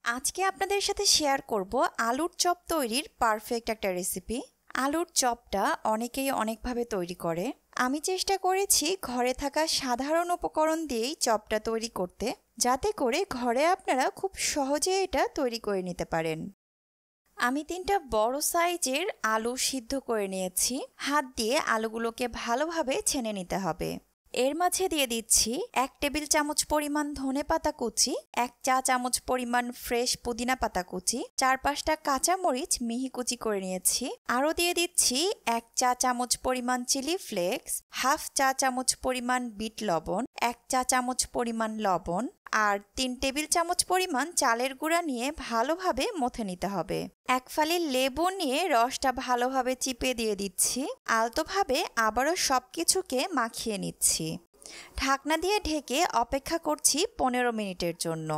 আজকে আপনাদের সাথে শেয়ার করব আলুর চপ তৈরির পারফেক্ট একটা রেসিপি। আলুর চপটা অনেকেই অনেকভাবে তৈরি করে। আমি চেষ্টা করেছি ঘরে থাকা সাধারণ উপকরণ দিয়েই চপটা তৈরি করতে, যাতে করে ঘরে আপনারা খুব সহজে এটা তৈরি করে নিতে পারেন। আমি 3টা বড় সাইজের আলু সিদ্ধ করে নিয়েছি। হাত দিয়ে আলুগুলোকে ভালোভাবে ছেনে নিতে হবে। এর মাঝে দিয়ে দিচ্ছি 1 টেবিল চামচ পরিমাণ ধনেপাতা কুচি, 1 চা চামচ পরিমাণ ফ্রেশ পুদিনা পাতা কুচি, 4-5টা কাঁচামরিচ মিহি কুচি করে নিয়েছি। আরও দিয়ে দিচ্ছি 1 চা চামচ পরিমাণ চিলি ফ্লেক্স, হাফ চা চামচ পরিমাণ বিট লবণ, 1 চা চামচ পরিমাণ লবণ আর 3 টেবিল চামচ পরিমাণ চালের গুঁড়া নিয়ে ভালোভাবে মথে নিতে হবে। 1 ফালি লেবু নিয়ে রসটা ভালোভাবে চিপে দিয়ে দিচ্ছি। আলতোভাবে আবারও সবকিছুকে মাখিয়ে নিচ্ছি। ঢাকনা দিয়ে ঢেকে অপেক্ষা করছি 15 মিনিটের জন্য।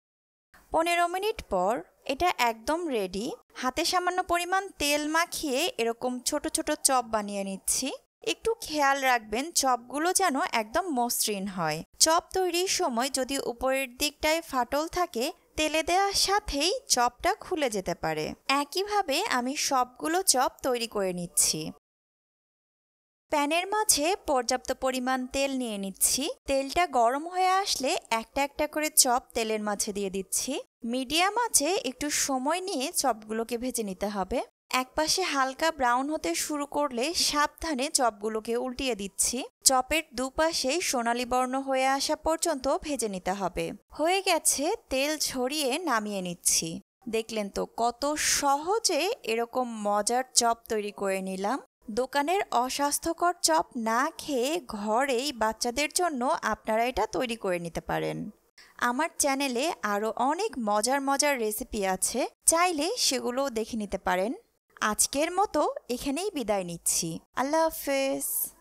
15 মিনিট পর এটা একদম রেডি। হাতে সামান্য পরিমাণ তেল মাখিয়ে এরকম ছোট ছোট চপ বানিয়ে নিচ্ছি। একটু খেয়াল রাখবেন চপগুলো যেন একদম মসৃণ হয়। চপ তৈরির সময় যদি উপরের দিকটায় ফাটল থাকে, তেলে দেওয়ার সাথেই চপটা খুলে যেতে পারে। একইভাবে আমি সবগুলো চপ তৈরি করে নিচ্ছি। প্যানের মাঝে পর্যাপ্ত পরিমাণ তেল নিয়ে নিচ্ছি। তেলটা গরম হয়ে আসলে একটা একটা করে চপ তেলের মাঝে দিয়ে দিচ্ছি। মিডিয়াম আঁচে একটু সময় নিয়ে চপগুলোকে ভেজে নিতে হবে। একপাশে হালকা ব্রাউন হতে শুরু করলে সাবধানে চপগুলোকে উল্টিয়ে দিচ্ছি। চপের দুপাশে সোনালী বর্ণ হয়ে আসা পর্যন্ত ভেজে নিতে হবে। হয়ে গেছে, তেল ঝরিয়ে নামিয়ে নিচ্ছি। দেখলেন তো কত সহজে এরকম মজার চপ তৈরি করে নিলাম। দোকানের অস্বাস্থ্যকর চপ না খেয়ে ঘরেই বাচ্চাদের জন্য আপনারা এটা তৈরি করে নিতে পারেন। আমার চ্যানেলে আরও অনেক মজার মজার রেসিপি আছে, চাইলে সেগুলোও দেখে নিতে পারেন। আজকের মতো এখানেই বিদায় নিচ্ছি। আল্লাহ হাফেজ।